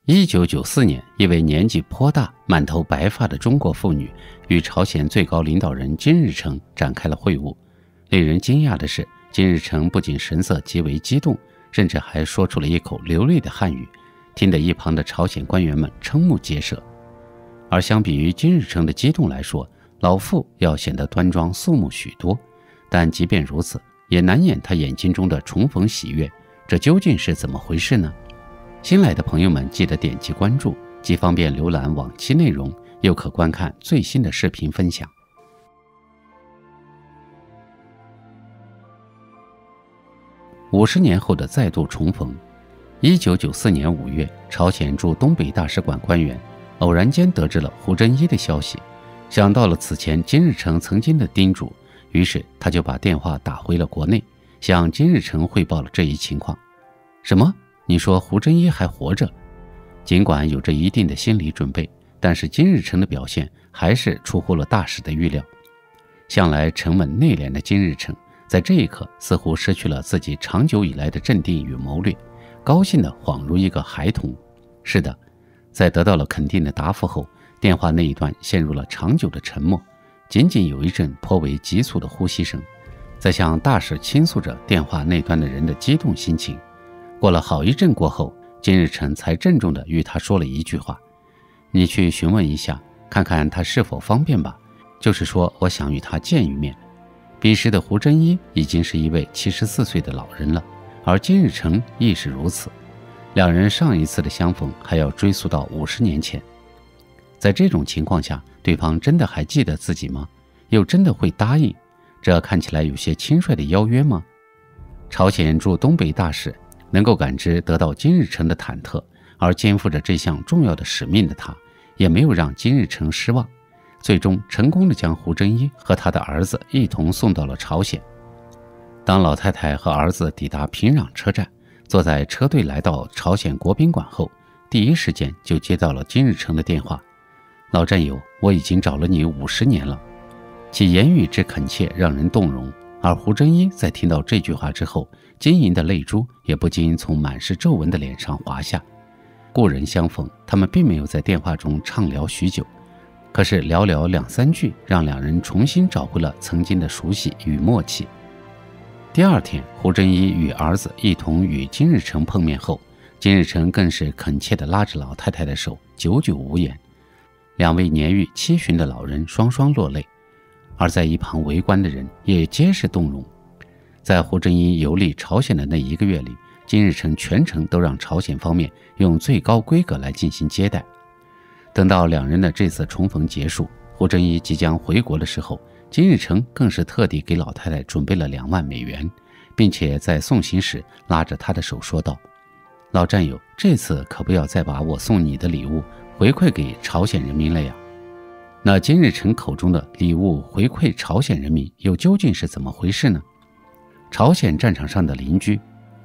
1994年，一位年纪颇大、满头白发的中国妇女与朝鲜最高领导人金日成展开了会晤。令人惊讶的是，金日成不仅神色极为激动，甚至还说出了一口流利的汉语，听得一旁的朝鲜官员们瞠目结舌。而相比于金日成的激动来说，老妇要显得端庄肃穆许多，但即便如此，也难掩他眼睛中的重逢喜悦。这究竟是怎么回事呢？新来的朋友们记得点击关注，既方便浏览往期内容，又可观看最新的视频分享。50年后的再度重逢。1994年5月，朝鲜驻东北大使馆官员偶然间得知了胡真一的消息，想到了此前金日成曾经的叮嘱，于是他就把电话打回了国内，向金日成汇报了这一情况。什么？你说胡真一还活着？尽管有着一定的心理准备，但是金日成的表现还是出乎了大使的预料。向来沉稳内敛的金日成，在这一刻似乎失去了自己长久以来的镇定与谋略，高兴地恍如一个孩童。是的，在得到了肯定的答复后，电话那一端陷入了长久的沉默，仅仅有一阵颇为急促的呼吸声，在向大使倾诉着电话那端的人的激动心情。过了好一阵过后，金日成才郑重地与他说了一句话：你去询问一下，看看他是否方便吧，就是说我想与他见一面。彼时的胡真一已经是一位74岁的老人了，而金日成亦是如此。两人上一次的相逢还要追溯到50年前。在这种情况下，对方真的还记得自己吗？又真的会答应这看起来有些轻率的邀约吗？朝鲜驻东北大使能够感知得到金日成的忐忑，而肩负着这项重要的使命的他，也没有让金日成失望，最终成功地将胡真一和他的儿子一同送到了朝鲜。当老太太和儿子抵达平壤车站，坐在车队来到朝鲜国宾馆后，第一时间就接到了金日成的电话：老战友，我已经找了你50年了。其言语之恳切让人动容，而胡真一在听到这句话之后，晶莹的泪珠也不禁从满是皱纹的脸上滑下。故人相逢，他们并没有在电话中畅聊许久，可是寥寥2、3句让两人重新找回了曾经的熟悉与默契。第二天，胡真一与儿子一同与金日成碰面后，金日成更是恳切地拉着老太太的手，久久无言。两位年逾70的老人双双落泪，而在一旁围观的人也皆是动容。在胡真一游历朝鲜的那1个月里，金日成全程都让朝鲜方面用最高规格来进行接待。等到两人的这次重逢结束，胡真一即将回国的时候，金日成更是特地给老太太准备了2万美元，并且在送行时拉着她的手说道：老战友，这次可不要再把我送你的礼物回馈给朝鲜人民了呀。那金日成口中的礼物回馈朝鲜人民又究竟是怎么回事呢？朝鲜战场上的邻居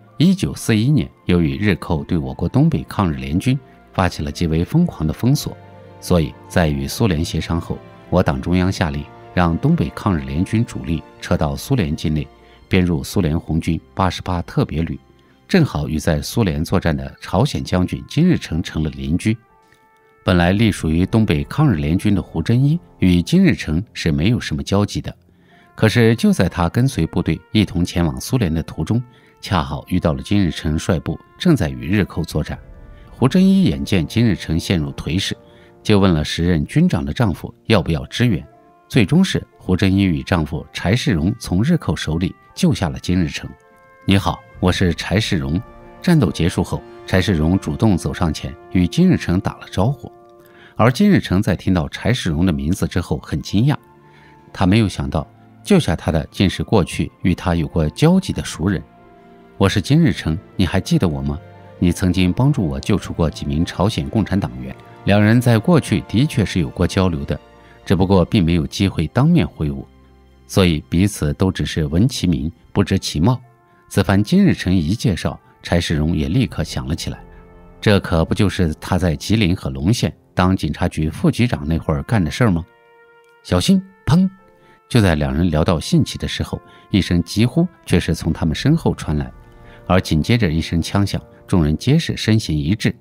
，1941年由于日寇对我国东北抗日联军发起了极为疯狂的封锁，所以在与苏联协商后，我党中央下令让东北抗日联军主力撤到苏联境内，编入苏联红军88特别旅，正好与在苏联作战的朝鲜将军金日成成了邻居。本来隶属于东北抗日联军的胡真一与金日成是没有什么交集的，可是就在他跟随部队一同前往苏联的途中，恰好遇到了金日成率部正在与日寇作战。胡真一眼见金日成陷入颓势，就问了时任军长的丈夫要不要支援。最终是胡真一与丈夫柴世荣从日寇手里救下了金日成。你好，我是柴世荣。战斗结束后，柴世荣主动走上前与金日成打了招呼。而金日成在听到柴世荣的名字之后很惊讶，他没有想到救下他的竟是过去与他有过交集的熟人。我是金日成，你还记得我吗？你曾经帮助我救出过几名朝鲜共产党员，两人在过去的确是有过交流的，只不过并没有机会当面会晤，所以彼此都只是闻其名不知其貌。此番金日成一介绍，柴世荣也立刻想了起来，这可不就是他在吉林和隆县当警察局副局长那会儿干的事儿吗？小心！砰！就在两人聊到兴起的时候，一声急呼却是从他们身后传来，而紧接着一声枪响，众人皆是身形一滞。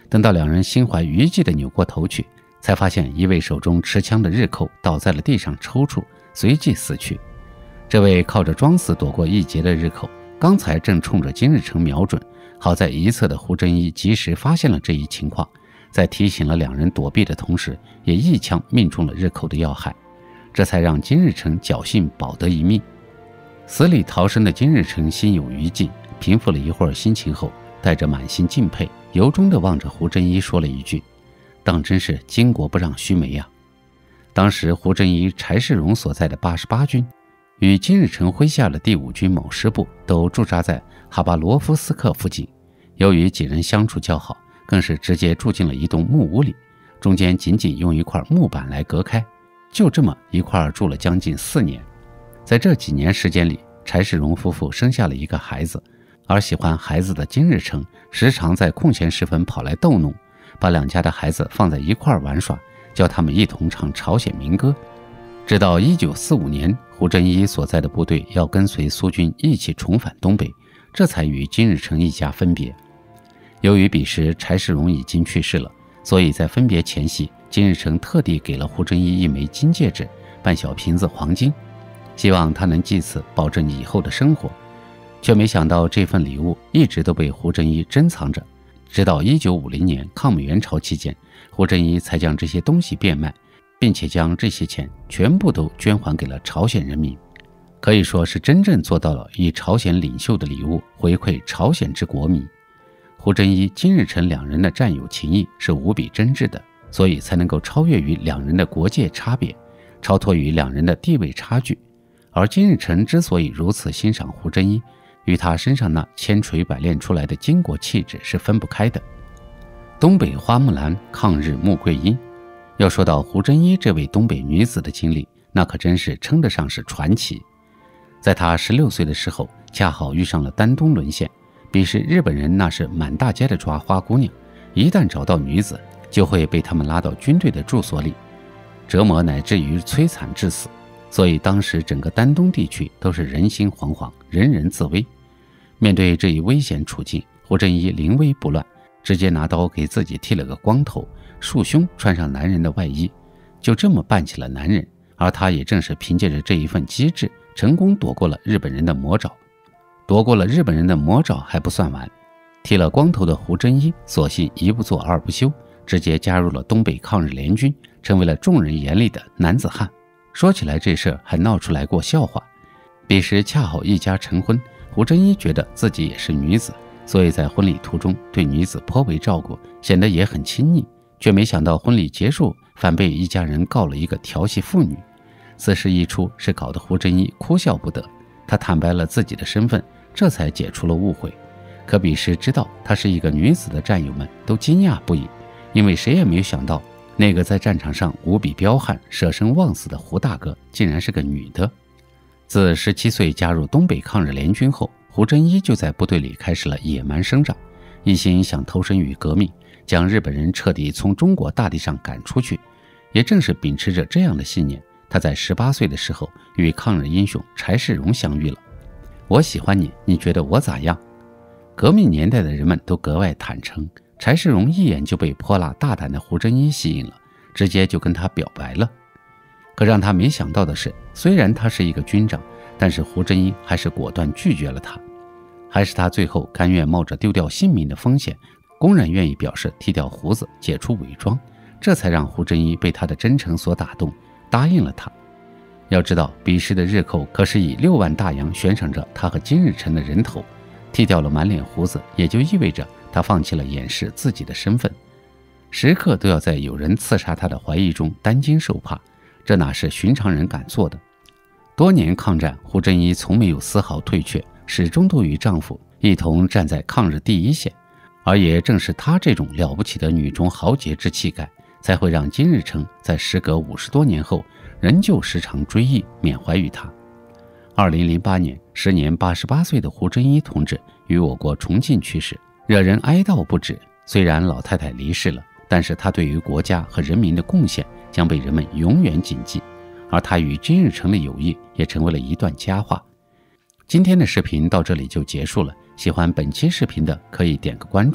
等到两人心怀余悸地扭过头去，才发现一位手中持枪的日寇倒在了地上抽搐，随即死去。这位靠着装死躲过一劫的日寇，刚才正冲着金日成瞄准，好在一侧的胡真一及时发现了这一情况，在提醒了两人躲避的同时，也一枪命中了日寇的要害，这才让金日成侥幸保得一命。死里逃生的金日成心有余悸，平复了一会儿心情后，带着满心敬佩，由衷地望着胡真一说了一句：“当真是巾帼不让须眉呀。”当时胡真一、柴世荣所在的88军与金日成麾下的第5军某师部都驻扎在哈巴罗夫斯克附近，由于几人相处较好，更是直接住进了一栋木屋里，中间仅仅用一块木板来隔开，就这么一块住了将近4年。在这几年时间里，柴世荣夫妇生下了一个孩子，而喜欢孩子的金日成时常在空闲时分跑来逗弄，把两家的孩子放在一块玩耍，教他们一同唱朝鲜民歌。直到1945年，胡真一所在的部队要跟随苏军一起重返东北，这才与金日成一家分别。由于彼时柴世荣已经去世了，所以在分别前夕，金日成特地给了胡真一一枚金戒指、半小瓶子黄金，希望他能借此保证以后的生活。却没想到这份礼物一直都被胡真一珍藏着，直到1950年抗美援朝期间，胡真一才将这些东西变卖，并且将这些钱全部都捐还给了朝鲜人民，可以说是真正做到了以朝鲜领袖的礼物回馈朝鲜之国民。胡真一、金日成两人的战友情谊是无比真挚的，所以才能够超越于两人的国界差别，超脱于两人的地位差距。而金日成之所以如此欣赏胡真一，与他身上那千锤百炼出来的巾帼气质是分不开的。东北花木兰，抗日穆桂英。要说到胡真一这位东北女子的经历，那可真是称得上是传奇。在她16岁的时候，恰好遇上了丹东沦陷，彼时日本人那是满大街的抓花姑娘，一旦找到女子，就会被他们拉到军队的住所里，折磨乃至于摧残致死。所以当时整个丹东地区都是人心惶惶，人人自危。面对这一危险处境，胡真一临危不乱，直接拿刀给自己剃了个光头，束胸，穿上男人的外衣，就这么扮起了男人。而他也正是凭借着这一份机智，成功躲过了日本人的魔爪。躲过了日本人的魔爪还不算完，剃了光头的胡真一索性一不做二不休，直接加入了东北抗日联军，成为了众人眼里的男子汉。说起来这事儿还闹出来过笑话。彼时恰好一家成婚，胡真一觉得自己也是女子，所以在婚礼途中对女子颇为照顾，显得也很亲昵，却没想到婚礼结束，反被一家人告了一个调戏妇女。此事一出，是搞得胡真一哭笑不得。他坦白了自己的身份，这才解除了误会。可彼时知道她是一个女子的战友们都惊讶不已，因为谁也没有想到，那个在战场上无比彪悍、舍生忘死的胡大哥竟然是个女的。自17岁加入东北抗日联军后，胡真一就在部队里开始了野蛮生长，一心想投身于革命，将日本人彻底从中国大地上赶出去。也正是秉持着这样的信念，他在18岁的时候与抗日英雄柴世荣相遇了。我喜欢你，你觉得我咋样？革命年代的人们都格外坦诚，柴世荣一眼就被泼辣大胆的胡真一吸引了，直接就跟他表白了。可让他没想到的是，虽然他是一个军长，但是胡真一还是果断拒绝了他。还是他最后甘愿冒着丢掉性命的风险，公然愿意表示剃掉胡子，解除伪装，这才让胡真一被他的真诚所打动，答应了他。要知道彼时的日寇可是以6万大洋悬赏着他和金日成的人头，剃掉了满脸胡子，也就意味着他放弃了掩饰自己的身份，时刻都要在有人刺杀他的怀疑中担惊受怕，这哪是寻常人敢做的。多年抗战，胡真一从没有丝毫退却，始终都与丈夫一同站在抗日第一线。而也正是她这种了不起的女中豪杰之气概，才会让金日成在时隔50多年后仍旧时常追忆缅怀于她。2008年，时年88岁的胡真一同志于我国重庆去世，惹人哀悼不止。虽然老太太离世了，但是她对于国家和人民的贡献将被人们永远谨记，而她与金日成的友谊也成为了一段佳话。今天的视频到这里就结束了，喜欢本期视频的可以点个关注，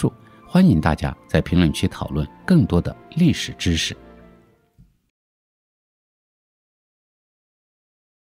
欢迎大家在评论区讨论更多的历史知识。